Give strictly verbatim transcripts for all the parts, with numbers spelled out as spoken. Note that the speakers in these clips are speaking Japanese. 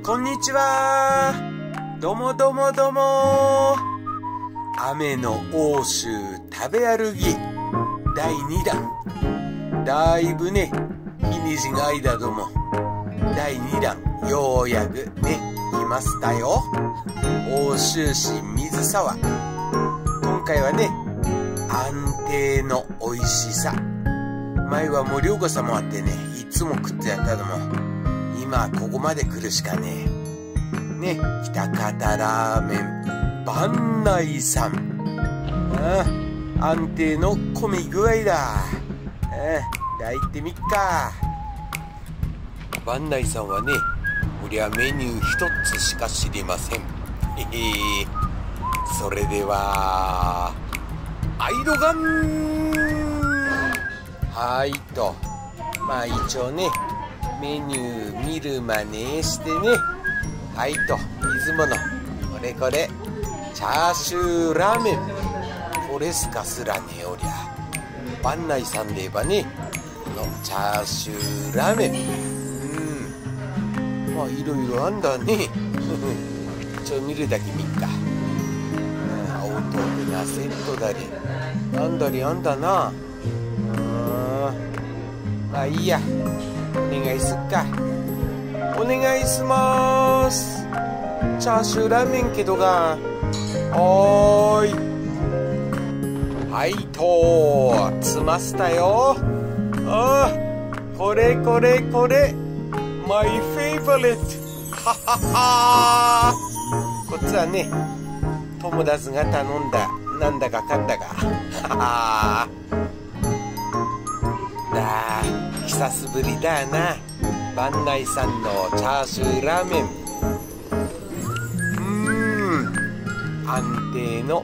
こんにちは。どうもどうもどうも。雨の欧州食べ歩きだいにだん。だいぶね、日にちが間ども。だいにだん、ようやくね、来ましたよ。欧州市水沢。今回はね、安定の美味しさ。前は無料子さもあってね、いつも食ってやったのも、今ここまで来るしかねえ。ね、北方ラーメン、万内さん。ああ、安定の混み具合だ。ああ、じゃあ行ってみっか。万内さんはね、俺はメニュー一つしか知りません。へへ。それでは、アイドガン。はいと、まあ一応ね、メニュー見るまねしてね、はいと、いつものこれこれチャーシューラーメン、これすかすらねおりゃ。万内さんで言えばね、このチャーシューラーメン、うん、まあいろいろあんだね。ちょ見るだけ見っか。青とでなセットだりなんだりあんだな。まあいいや、お願いすっか。お願いします。チャーシューラーメンけどが、おーい。はいと、つましたよ。ああ、これこれこれ、マイフェイバリット。ははは。こっちはね、友達が頼んだ、なんだかかんだが。はは。だー、久しぶりだな。万内さんのチャーシューラーメン。うーん、安定の、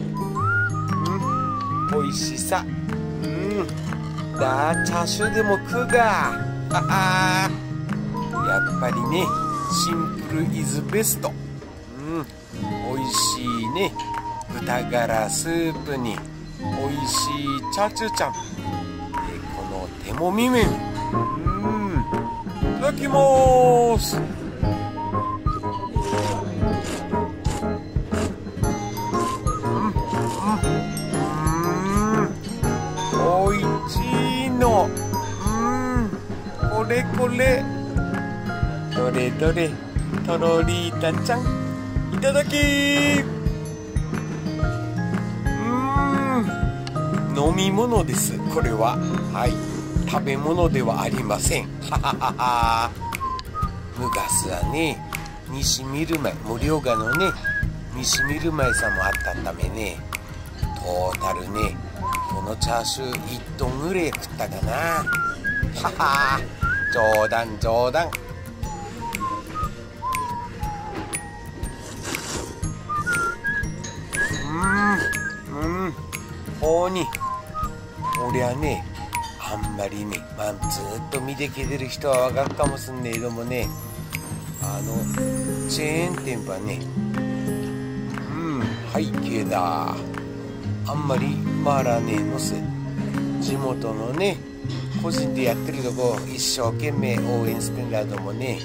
うん、美味しさ。うん、だー、チャーシューでも食うが。ははー。やっぱりね、シンプルイズベスト。うん、美味しいね、豚ガラスープに美味しいチャチュチャン。手もみ麺、うん、いただきまーす。うん、うん、おいしいの。うん、これこれ、どれどれ、とろりーたちゃん、いただきー。うん、飲み物です、これは。はい、食べ物ではありません。はははは。昔はね、西ミルマイ、無料ガのね、西ミルマイさんもあったためね、トータルね、このチャーシューいちトンぐらい食ったかな。はは。冗談冗談。うん、うん、ほうに、俺はね、あんまりね、まあ、ずっと見てけてる人はわかるかもしんねえけどもね、あのチェーン店はね、うん、背景だ、あんまり回らねえのす。地元のね、個人でやってるとこ一生懸命応援してんだともね。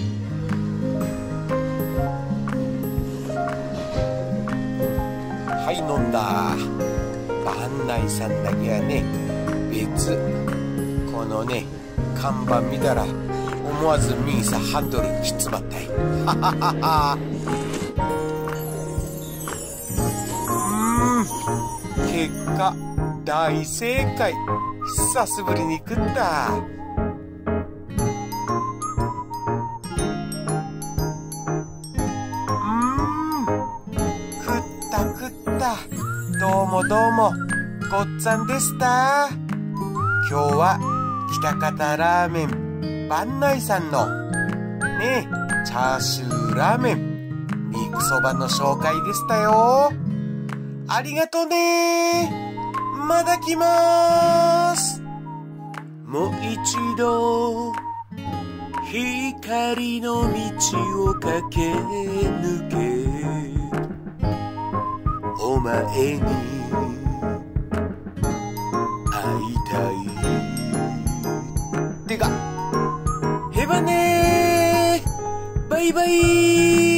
はい、飲んだ。万内さんだけはね、別。このね、看板見たら思わずミーサハンドルひっつまったい。はははは。うーん、結果大正解。久しぶりに食った。うーん、食った食った。どうもどうも、ごっつぁんでした。今日は北方ラーメン万内さんのね、チャーシューラーメン肉そばの紹介でしたよ。ありがとうね。まだ来まーす。もう一度光の道を駆け抜け、お前に会いたい。てかへばねー。バイイバイ